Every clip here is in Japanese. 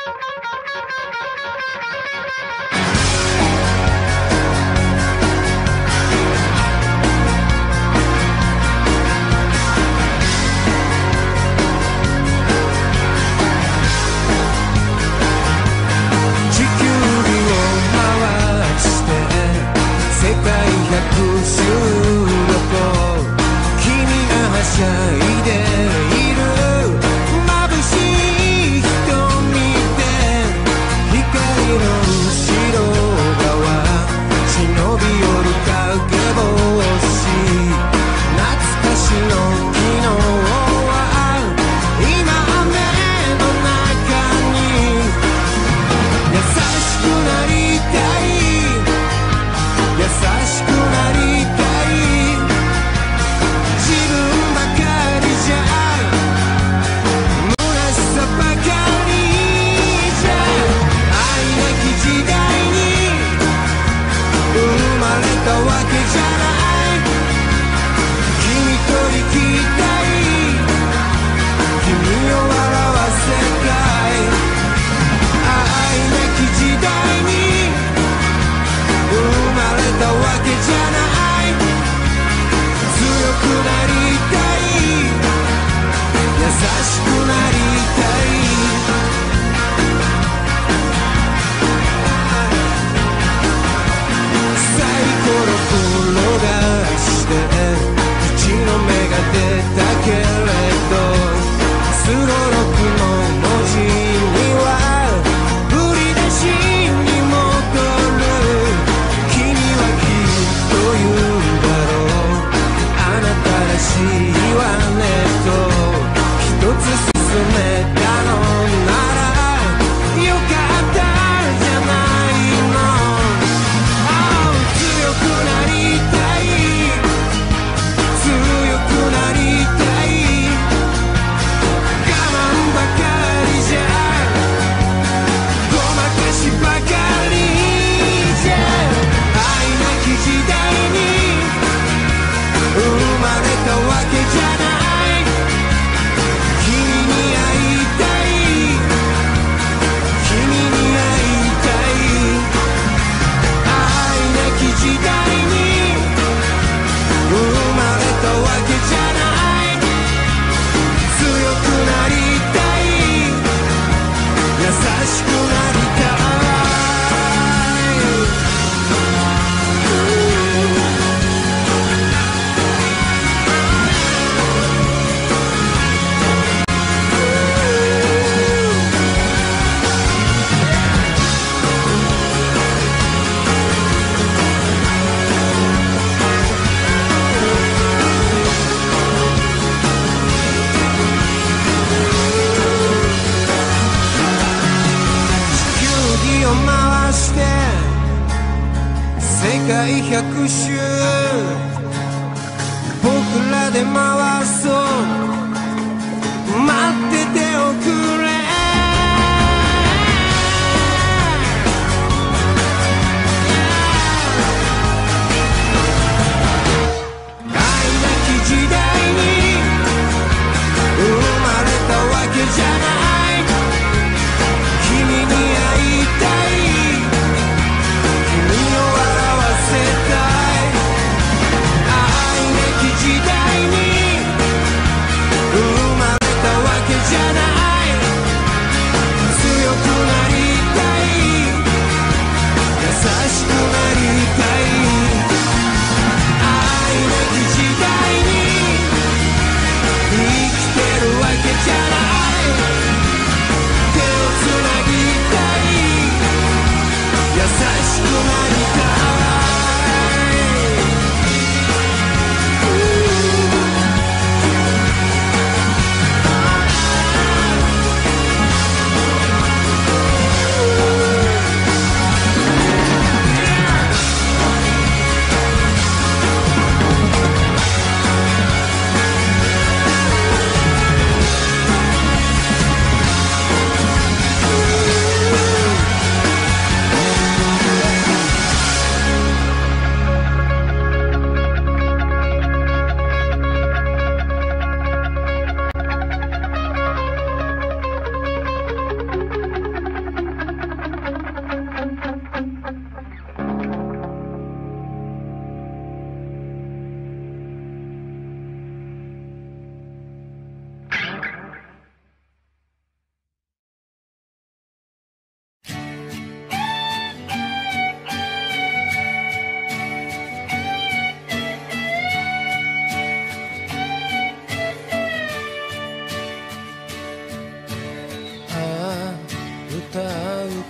「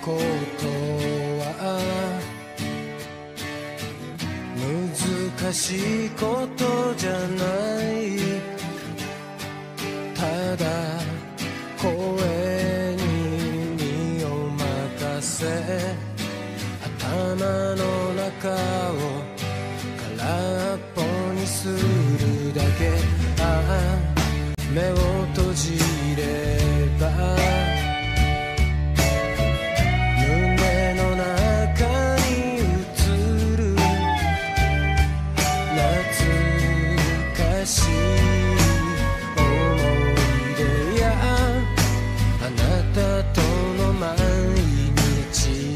ことは難しいことじゃない。ただ声に身を任せ、頭の中を空っぽにするだけ。目を閉じれば胸の中に映る懐かしい思い出や、あなたとの毎日。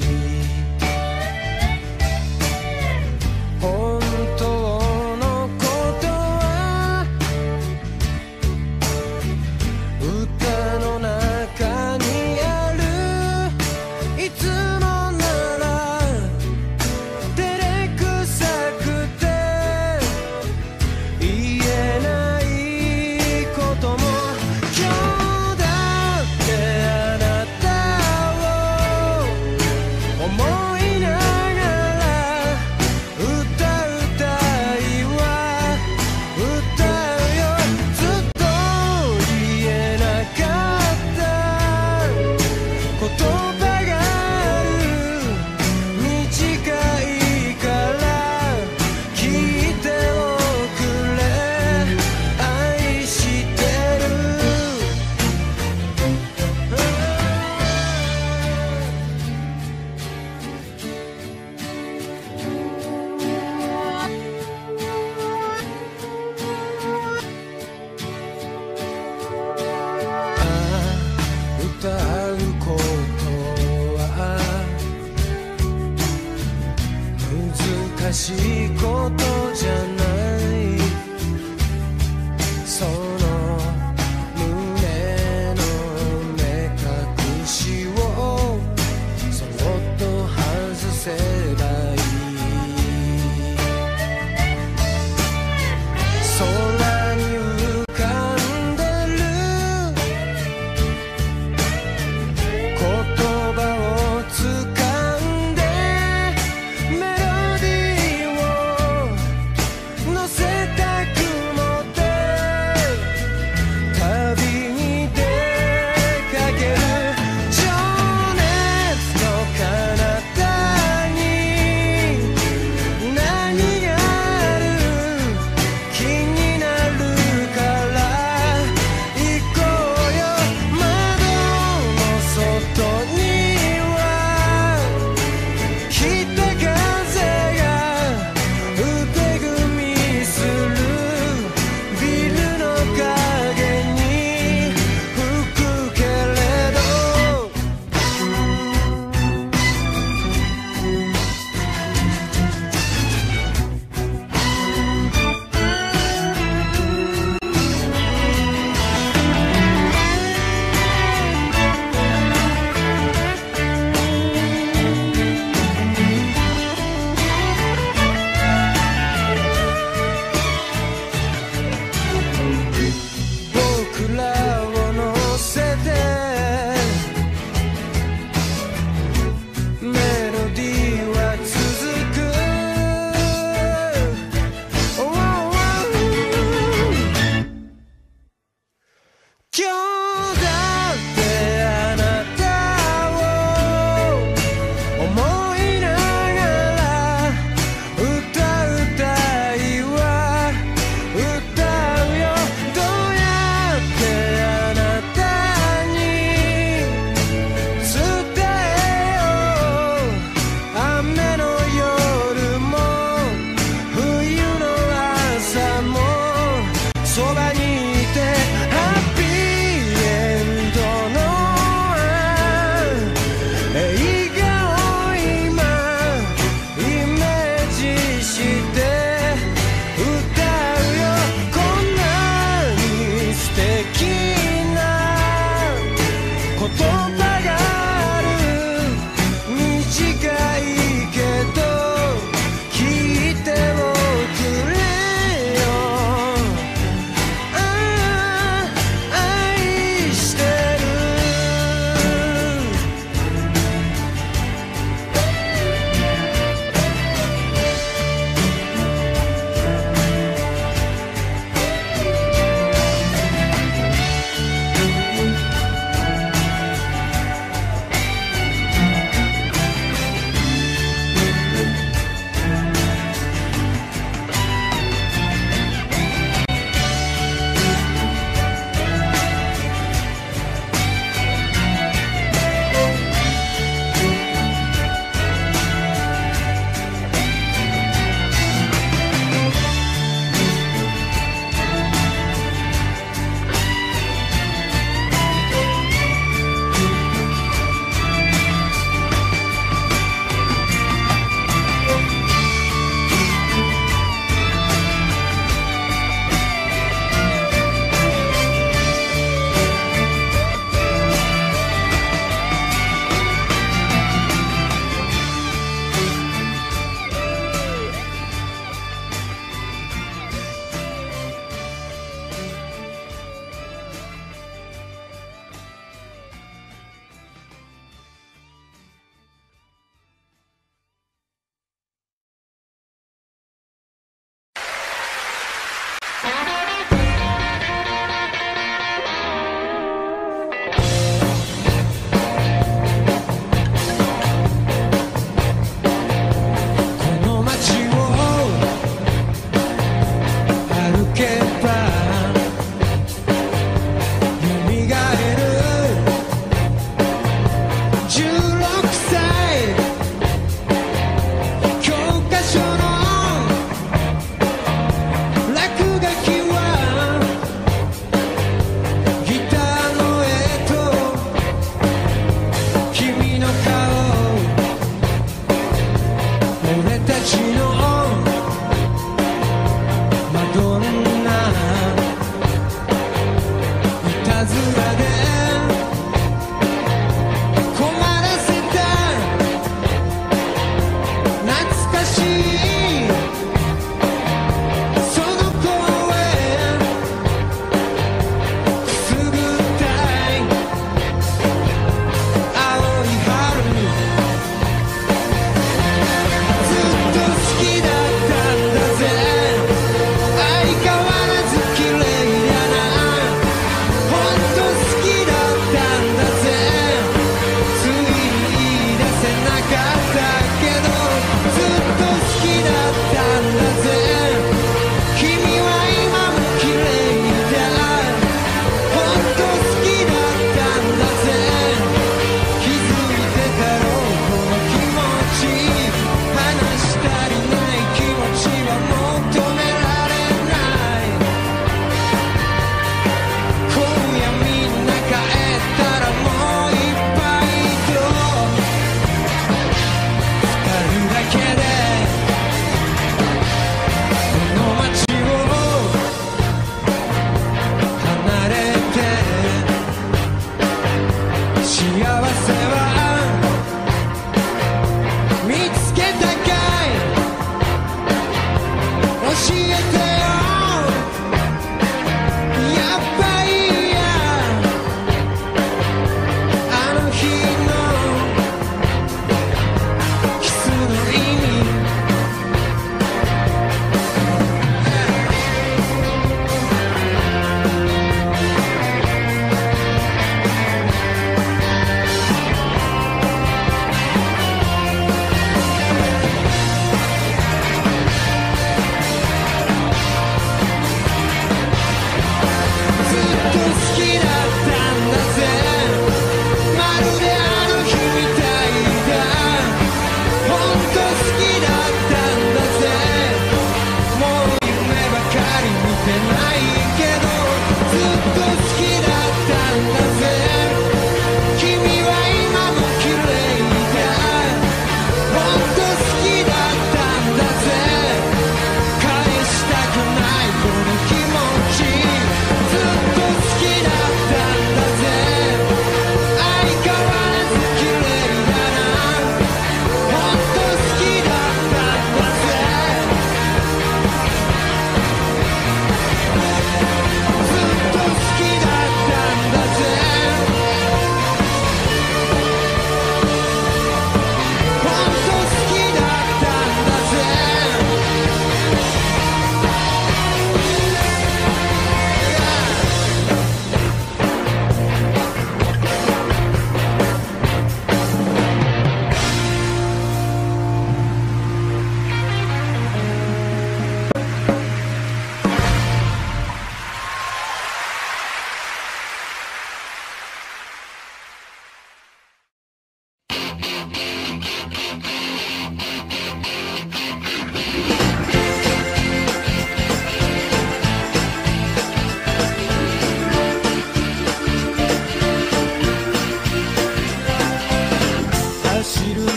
本当のことは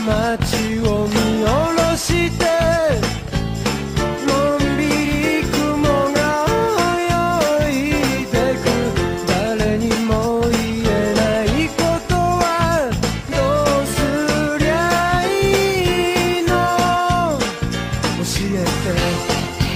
街を見下ろしてのんびり雲が泳いでく誰にも言えないことはどうすりゃいいの教えて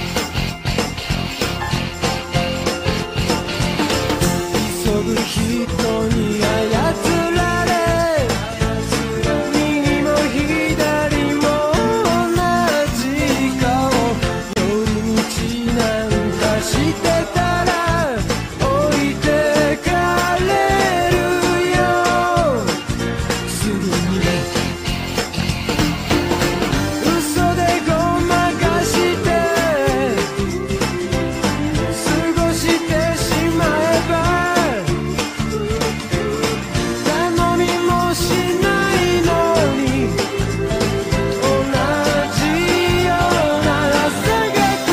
急ぐ人に操られ右も左も同じ顔寄り道なんかしてたら置いてかれるよすぐに嘘でごまかして過ごしてしまえば頼みもしないのに同じような朝が来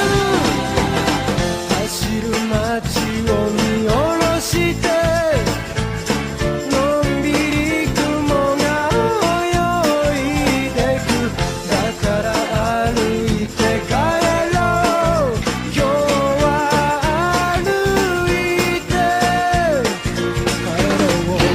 る走る街を見下ろしてのんびり雲が泳いでくだから歩いて帰ろう今日は歩いて帰ろう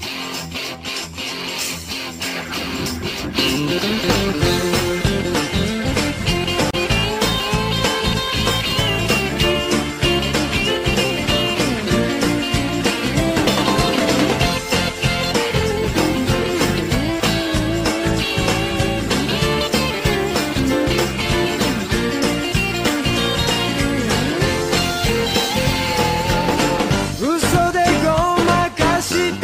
嘘でごまかして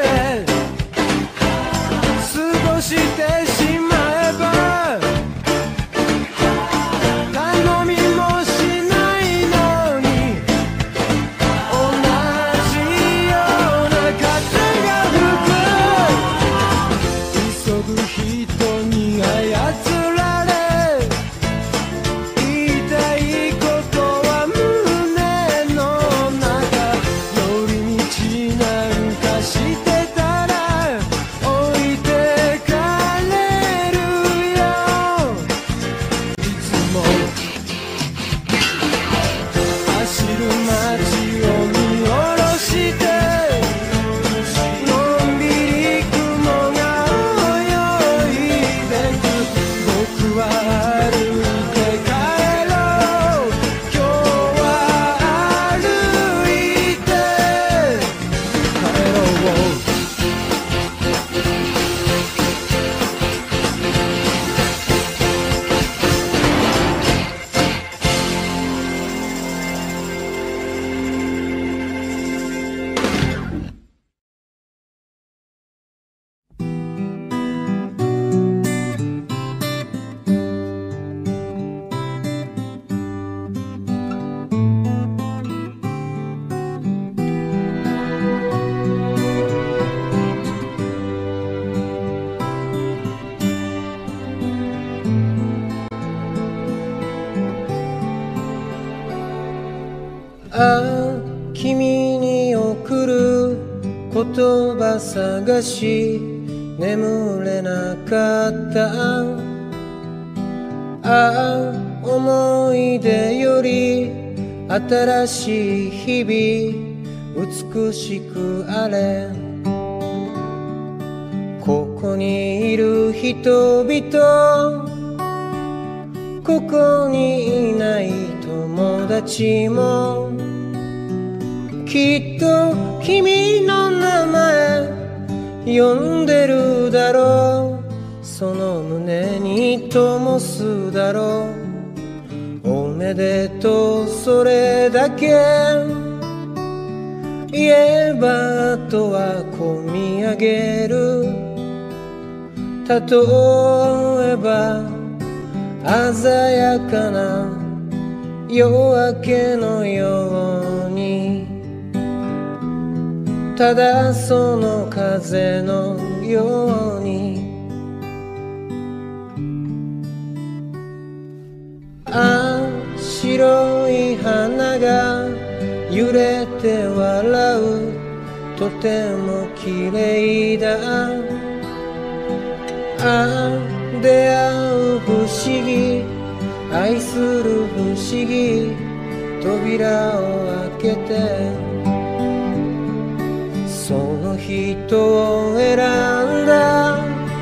過ごしてしまえば頼みもしないのに同じような風が吹く急ぐ人に操られ言いたいことは胸の中寄り道なんかしてたら置いてかれるよいつも走る街を見下ろしてのんびり雲が泳いでく僕は歩いて帰ろう今日は歩いて帰ろう君に送る言葉探し眠れなかった思い出より新しい日々美しくあれここにいる人々ここにいない友達もきっと君の名前呼んでるだろうその胸に灯すだろうおめでとうそれだけ言えばあとはこみ上げる例えば鮮やかな夜明けのようにただその風のように白い花が揺れて笑うとても綺麗だ出会う不思議、愛する不思議、扉を開けてその人を選んだ。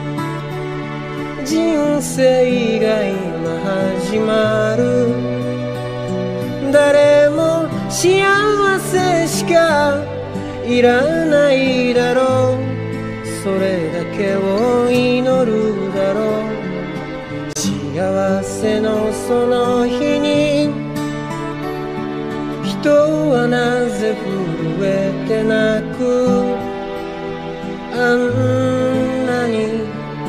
人生が今始まる。誰も幸せしかいらないだろう。それだけを祈るだろう。幸せのその日に人はなぜ震えて泣く。あんなに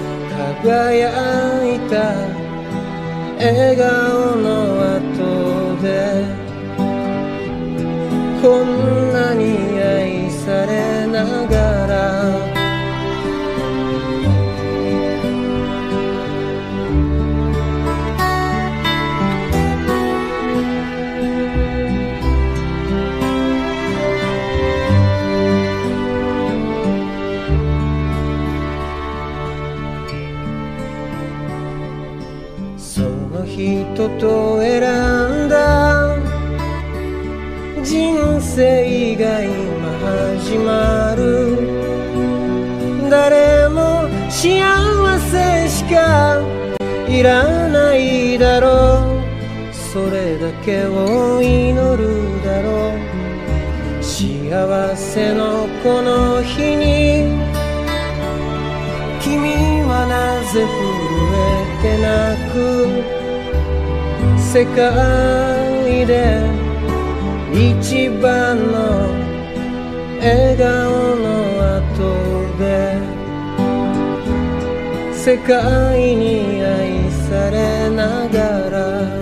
輝いた笑顔の後でこんなに愛されながら人と選んだ人生が今始まる。誰も幸せしかいらないだろう。それだけを祈るだろう。幸せのこの日に君はなぜ震えて泣く。世界で一番の笑顔の後で世界に愛されながら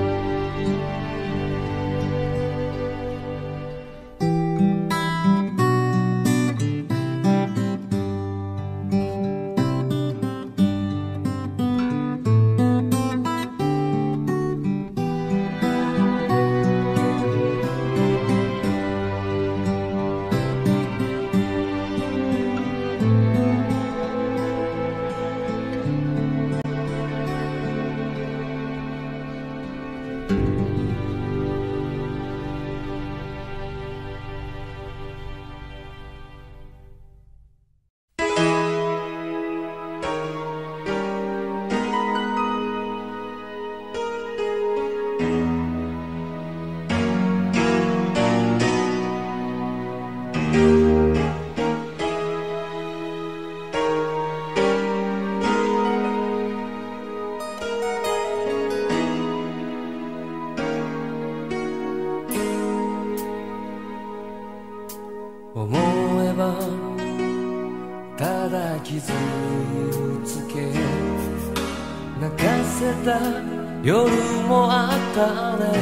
夜もあったね。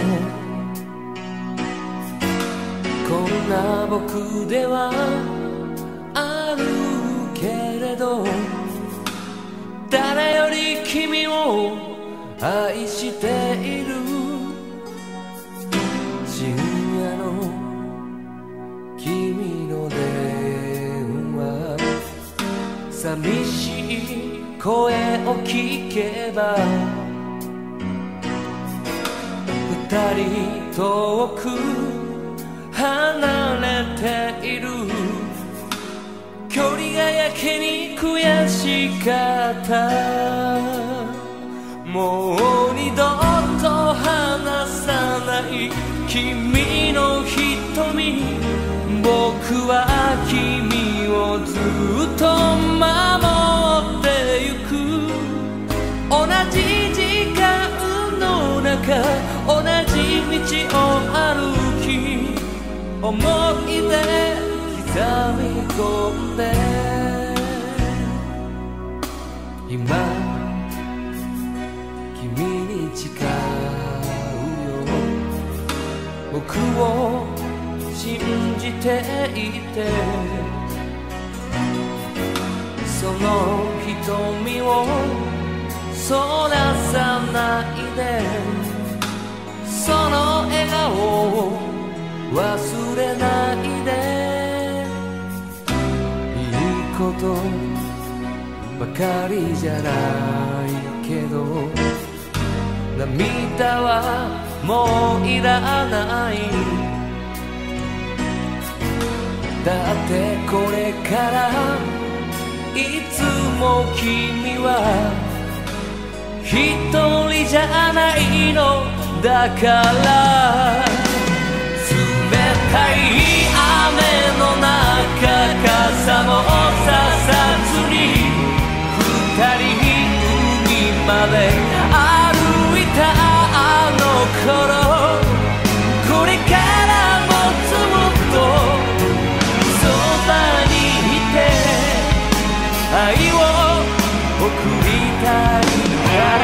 こんな僕ではあるけれど誰より君を愛している。深夜の君の電話、寂しい声を聞けば二人遠く離れている。距離がやけに悔しかった。もう二度と離さない君の瞳。僕は君をずっと守ってゆく。同じ時間の中同じ道を歩き思い出刻み込んで今君に誓うよ。僕を信じていてその瞳をそらさないで。その笑顔を忘れないで。いいことばかりじゃないけど、涙はもういらない。だってこれからいつも君は一人じゃないのだから、冷たい雨の中傘もささずに二人海まで歩いたあの頃、これからもずっとそばにいて愛を送りたいから。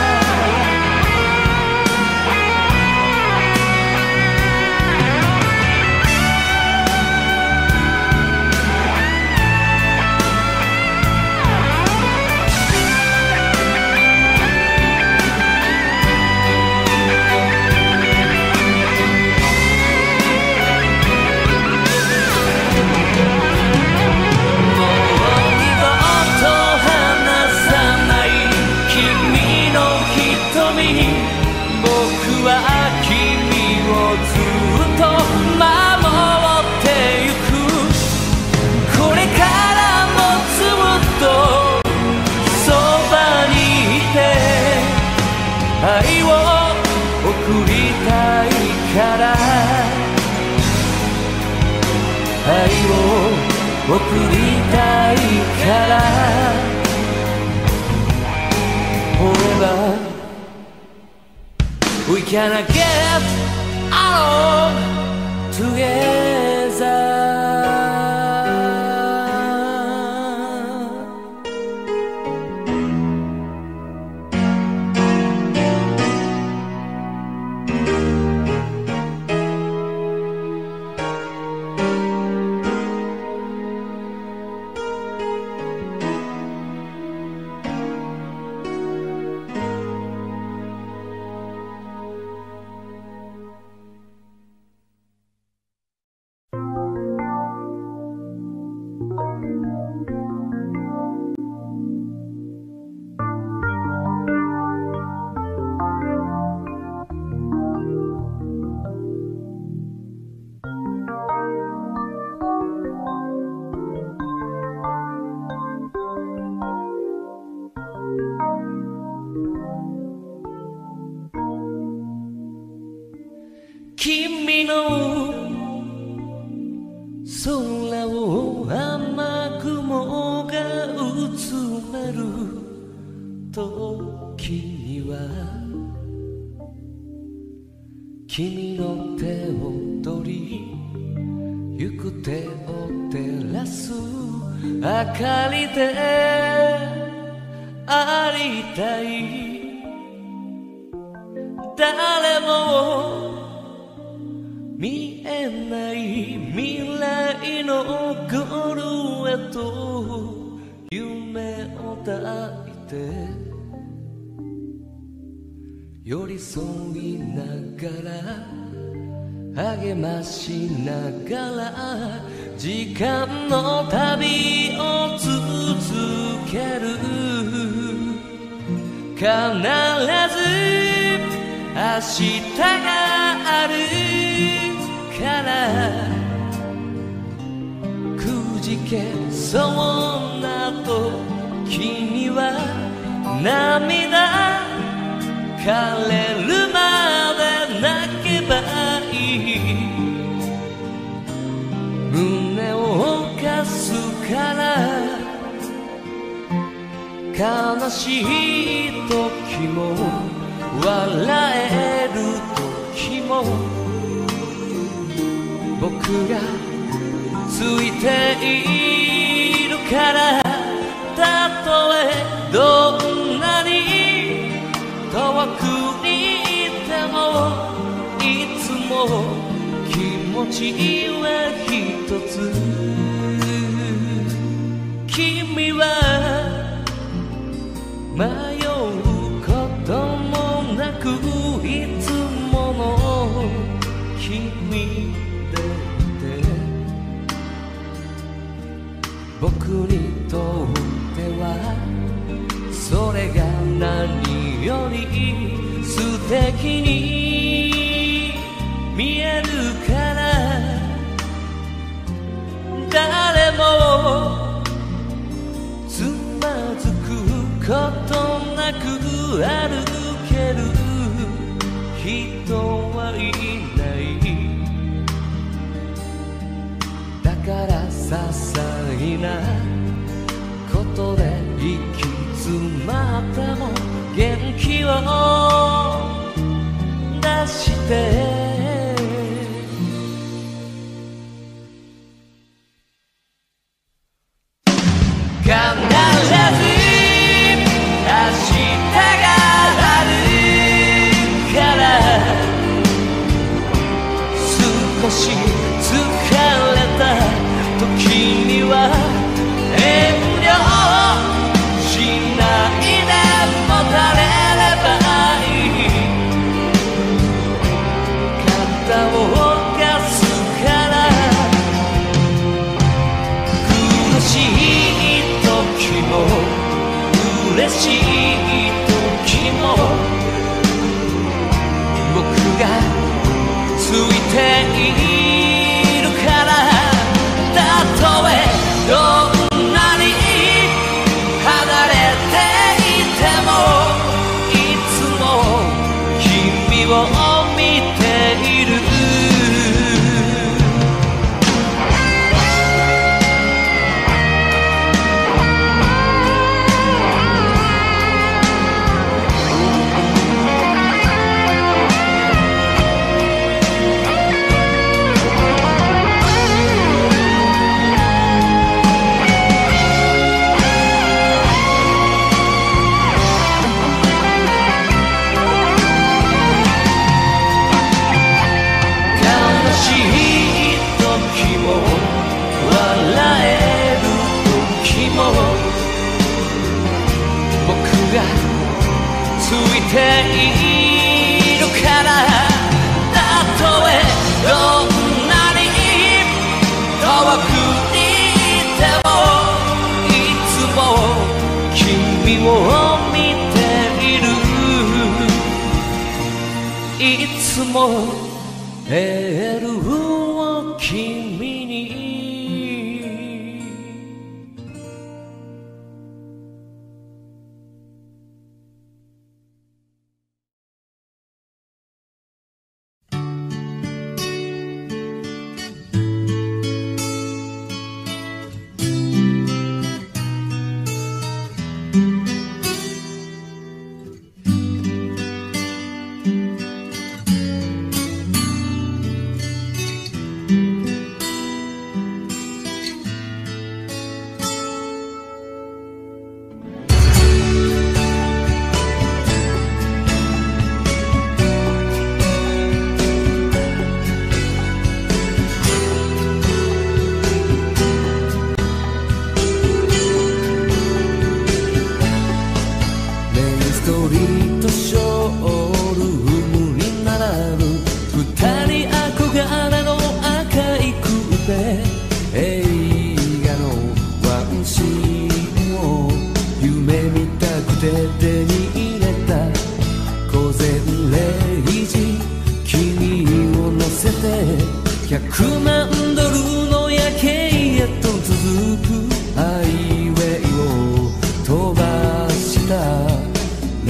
愛を送りたいから、愛を送りたいから、Forever We cannot get along together。君の空を雨雲がうつめる時には、君の手を取り行く手を照らす明かりでありたい。誰も見えない未来のゴールへと夢を抱いて、寄り添いながら励ましながら時間の旅を続ける。必ず明日があるからくじけそうな時には涙枯れるまで泣けばいい。胸を貸すから悲しい時も笑える時も僕がついているから、たとえどんなに遠くにいてもいつも気持ちは一つ。君は迷うこともなくいつもの君でいて、 僕にとってはそれが何より素敵に見えるから誰もつまずくことなく歩ける人はいないだから些細なことで行き詰まっても元気を出して必ず明日があるから少し疲れた時には遠慮しないでもたれればいい肩を貸すから苦しい時も嬉しい時も僕がついているからたとえどんなに離れていてもいつも君を見ているついているからたとえどんなに遠くにいてもいつも君を見ているいつもエールを君に100万ドルの夜景へと続くハイウェイを飛ばした1974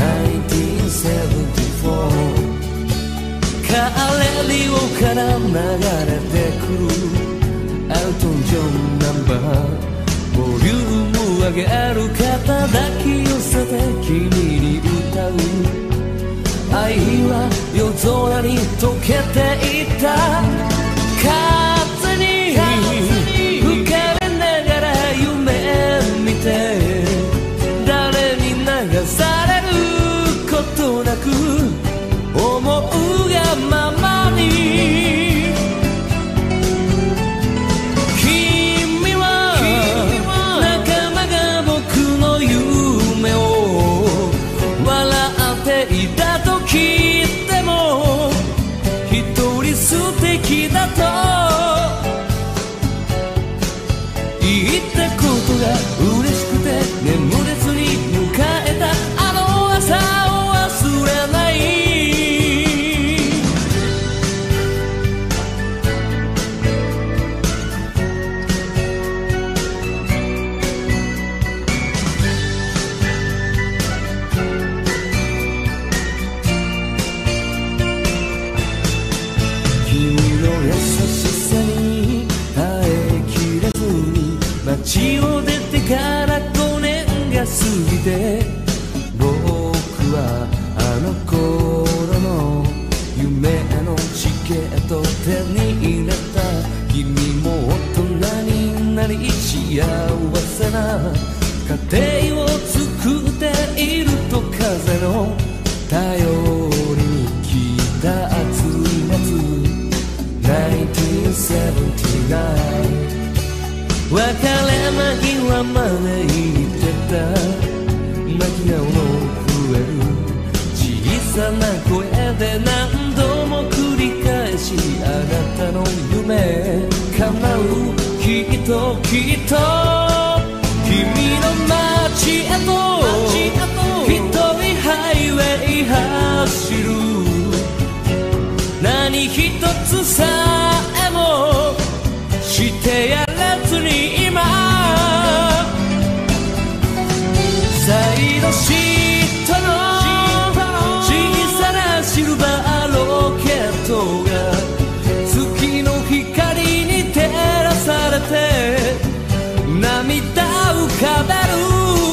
カーレディオから流れてくるアルトン・ジョンナンバーボリューム上げる肩抱き寄せて君に歌う愛は夜空に溶けていった風に吹かれながら夢見て誰に流されることなく思うがままに君は仲間が僕の夢を笑っていたと聞いても一人素敵なが嬉しくて眠れずに迎えたあの朝を忘れない。君の優しさに耐えきれずに街を出てから5年が過ぎて、僕はあの頃の夢のチケットを手に入れた。君も大人になり幸せな家庭を作っていると風の頼りに来た暑い夏1979、別れ間際まで言ってた泣き顔の増える小さな声で何度も繰り返し、あなたの夢叶うきっときっと。君の街へと一人ハイウェイ走る、何一つさえもしてやらずに今サイドシートの小さなシルバーロケットが月の光に照らされて涙浮かべる。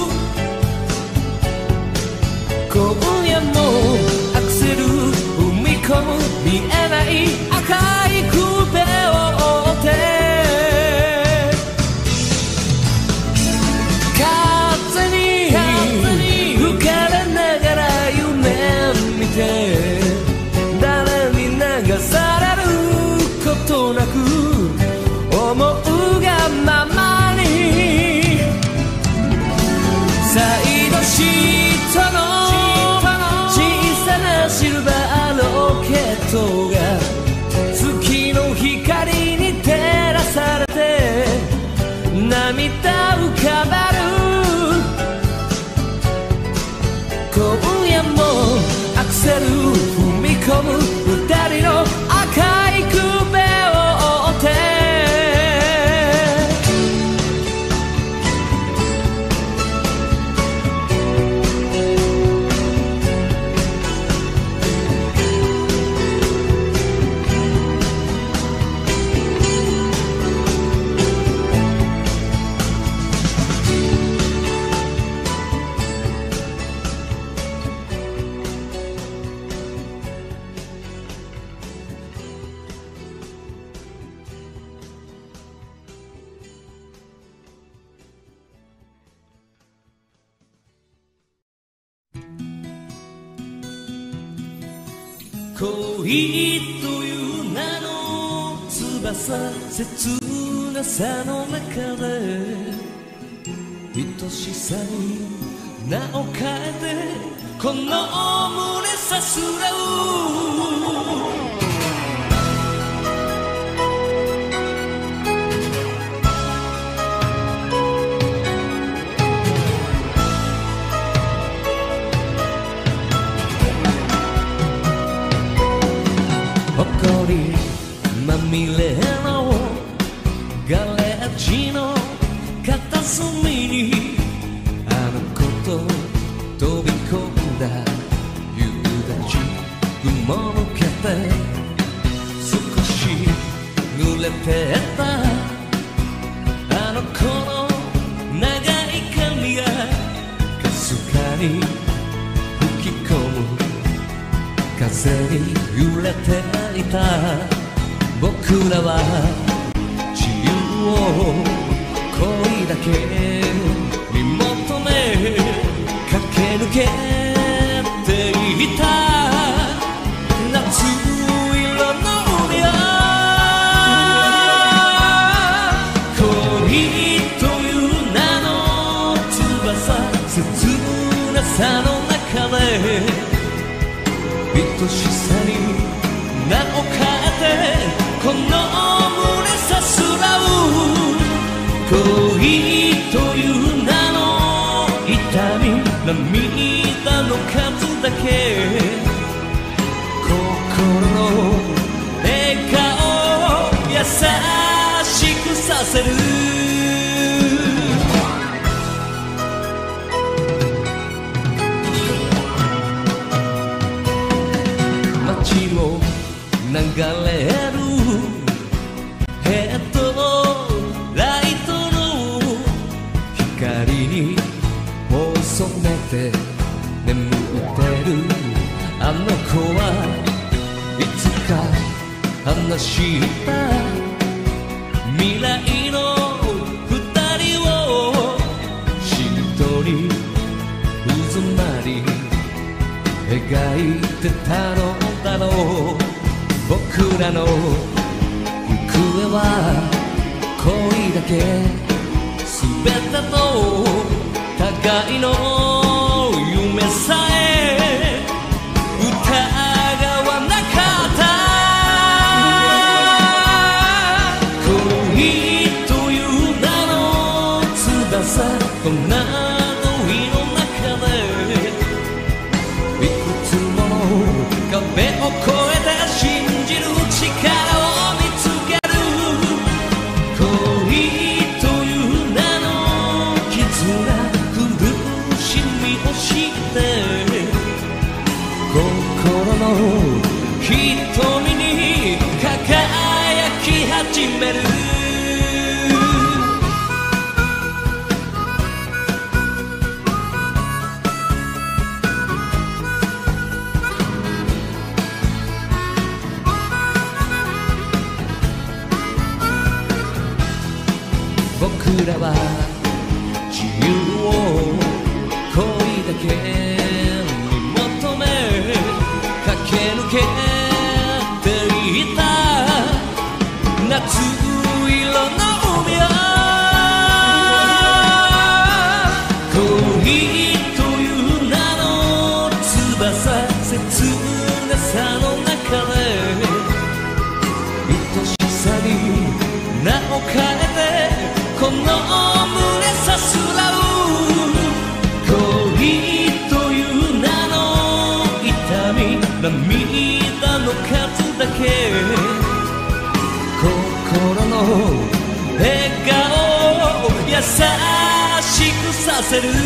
今夜もアクセル踏み込む見えない赤い首を追って風に吹かれながら夢見て、誰に流されることなく思うがままにサイドシートのシルバーロケットが月の光に照らされて涙浮かべる。今夜もアクセル踏み込む二人の赤い首を追って恋という名の翼、切なさの中で愛しさに名を変えてこの胸さすらう。埃まみれのガレージの片隅にあの子と飛び込んだ夕立雲抜けて少し濡れてたあの子の長い髪がかすかに吹き込む風に揺れていた。僕らは自由を恋だけに求め駆け抜けていた。夏色の海は恋という名の翼、切なさの中で愛しさに名を変えてこの胸さすらう。恋とい涙の数だけ心の笑顔優しくさせる街を流れるヘッドライトの光に細めて眠ってるあの子はいつか話した未来の二人をしっとり渦巻り描いてたのだろう僕らの行方は恋だけ全てと互いの夢さえ疑わなかった恋という名の翼と名の井の中でいくつもの壁を越えて信じる力を見つける恋という名の絆苦しみを知って心の瞳に輝き始める僕らは自由を恋だけに求め駆け抜けていた夏色の海よ恋という名の翼切なさの中で愛しさに名を変えてこの胸さすらう恋という名の痛み涙の数だけ心の笑顔優しくさせる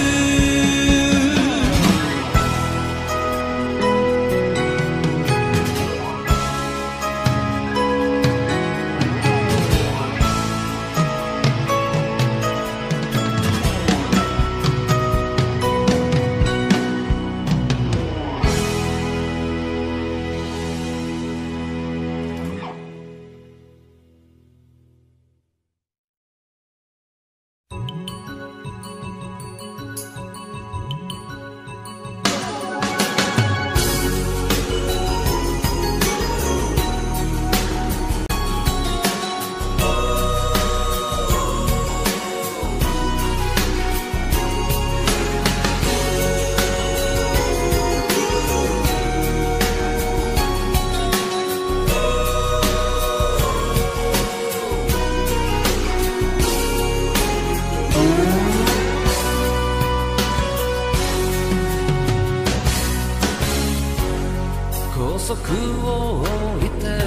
高速を降りて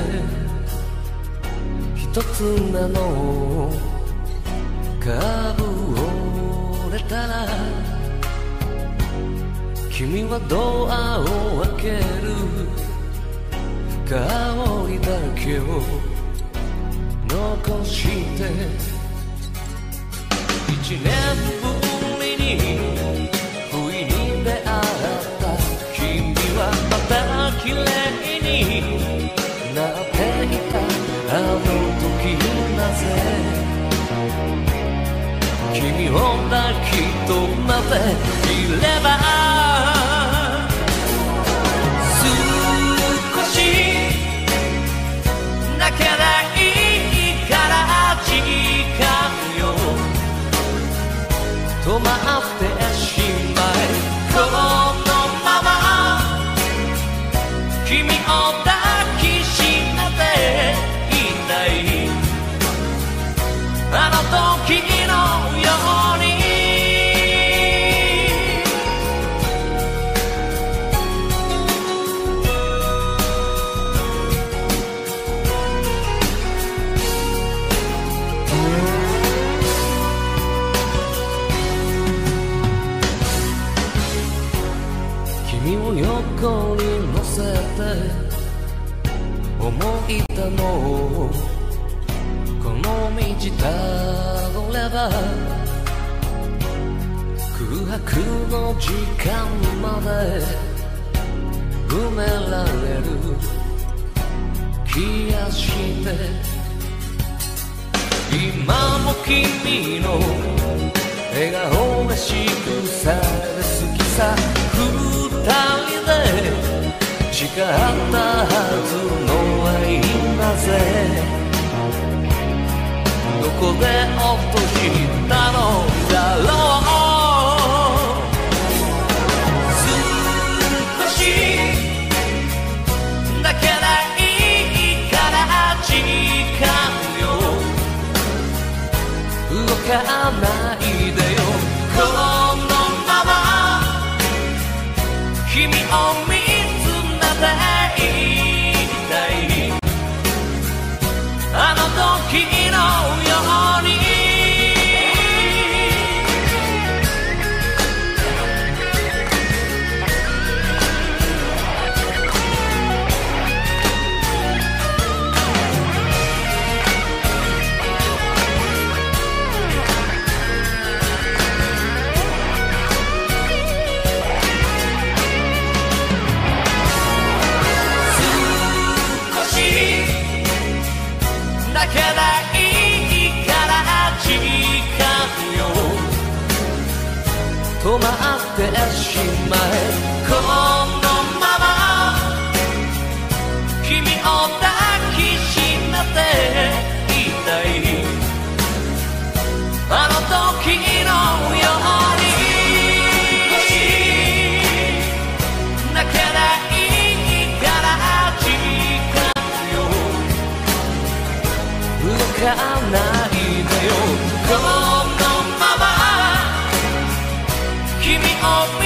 一つ目のカーブを折れたら君はドアを開ける香りだけを残して一年ぶりに不意に出会った君はまた綺麗になっていたあの時なぜ君を抱き留めていれば少しだけでいいから時間よ止まってしまえこのまま君を抱きしめていたいあの時のようにこに乗せて思い出のこの道たどれば空白の時間まで埋められる気がして今も君の笑顔が仕草で好きさ二人で誓ったはずの愛なぜどこで落としたのだろう少しだけでいいから時間よ動かないでよこのまま君を見つめていたいあの時のようにだけでいいから時間よ止まってしまえこのまま君を抱きしめていたいあの時のようにだけでいいから時間動かないでよこのまま君を